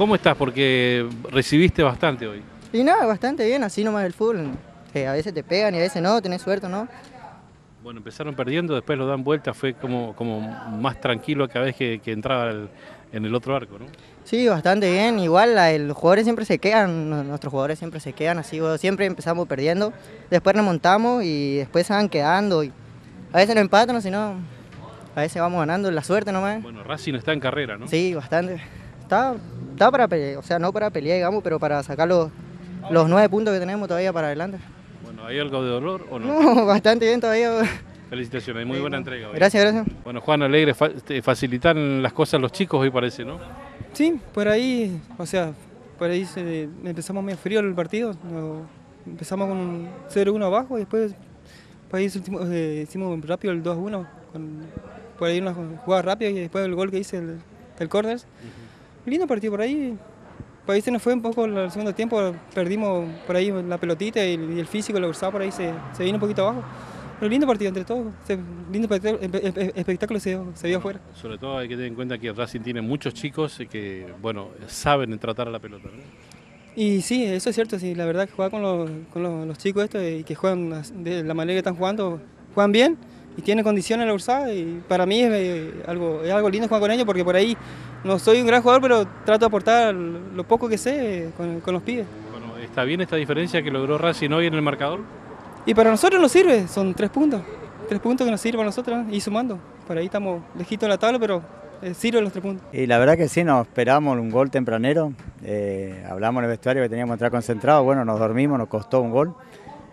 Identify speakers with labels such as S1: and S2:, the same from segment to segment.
S1: ¿Cómo estás? Porque recibiste bastante hoy.
S2: Y nada, bastante bien, así nomás el fútbol. A veces te pegan y a veces no, tenés suerte, ¿no?
S1: Bueno, empezaron perdiendo, después lo dan vuelta, fue como más tranquilo cada vez que entraba en el otro arco, ¿no?
S2: Sí, bastante bien. Igual los jugadores siempre se quedan, nuestros jugadores siempre se quedan así, siempre empezamos perdiendo, después remontamos y después se van quedando. Y a veces nos empatan, o si no, a veces vamos ganando, la suerte nomás.
S1: Bueno, Racing está en carrera, ¿no?
S2: Sí, bastante. Está para pelear, o sea, no para pelear, digamos, pero para sacar los 9 puntos que tenemos todavía para adelante.
S1: Bueno, ¿hay algo de dolor o no?
S2: No, bastante bien todavía.
S1: Felicitaciones, muy buena entrega hoy.
S2: Gracias, gracias.
S1: Bueno, Juan Alegre, te facilitan las cosas los chicos hoy parece, ¿no?
S3: Sí, por ahí, o sea, por ahí empezamos medio frío el partido, empezamos con un 0-1 abajo y después por ahí hicimos rápido el 2-1, por ahí una jugada rápida y después el gol que hice, el córner. Lindo partido por ahí se nos fue un poco el segundo tiempo, perdimos por ahí la pelotita y el físico, el cruzado por ahí se vino un poquito abajo. Pero lindo partido entre todos, lindo espectáculo se vio afuera.
S1: Sobre todo hay que tener en cuenta que Racing tiene muchos chicos que, bueno, saben tratar a la pelota, ¿no?
S3: Y sí, eso es cierto, sí, la verdad que jugar con los chicos estos y que juegan de la manera que están jugando, juegan bien y tienen condiciones la Ursá y para mí es algo lindo jugar con ellos porque por ahí no soy un gran jugador, pero trato de aportar lo poco que sé con los pibes.
S1: Bueno, ¿está bien esta diferencia que logró Racing hoy en el marcador?
S3: Y para nosotros nos sirve, son 3 puntos que nos sirven para nosotros y sumando. Por ahí estamos lejitos de la tabla, pero sirven los 3 puntos.
S4: Y la verdad que sí, nos esperábamos un gol tempranero, hablamos en el vestuario que teníamos que entrar concentrados, bueno, nos dormimos, nos costó un gol,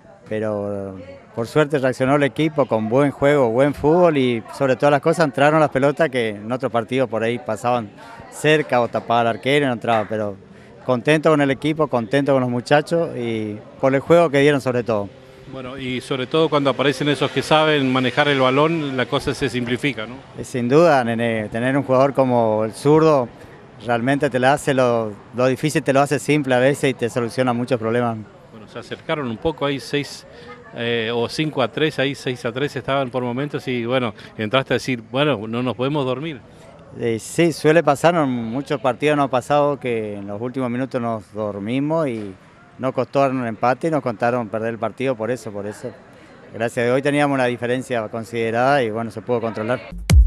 S4: pero por suerte reaccionó el equipo con buen juego, buen fútbol y sobre todas las cosas entraron las pelotas que en otros partidos por ahí pasaban cerca o tapaba el arquero y no entraba, pero contento con el equipo, contento con los muchachos y por el juego que dieron sobre todo.
S1: Bueno, y sobre todo cuando aparecen esos que saben manejar el balón, la cosa se simplifica, ¿no?
S4: Sin duda, nene, tener un jugador como el zurdo realmente te lo hace lo difícil, te lo hace simple a veces y te soluciona muchos problemas.
S1: Bueno, se acercaron un poco ahí 6 o 5-3, ahí 6-3 estaban por momentos y bueno, entraste a decir, bueno, no nos podemos dormir.
S4: Sí, suele pasar, en muchos partidos nos ha pasado que en los últimos minutos nos dormimos y no costó un empate y nos contaron perder el partido por eso. Gracias a Dios hoy teníamos una diferencia considerada y bueno, se pudo controlar.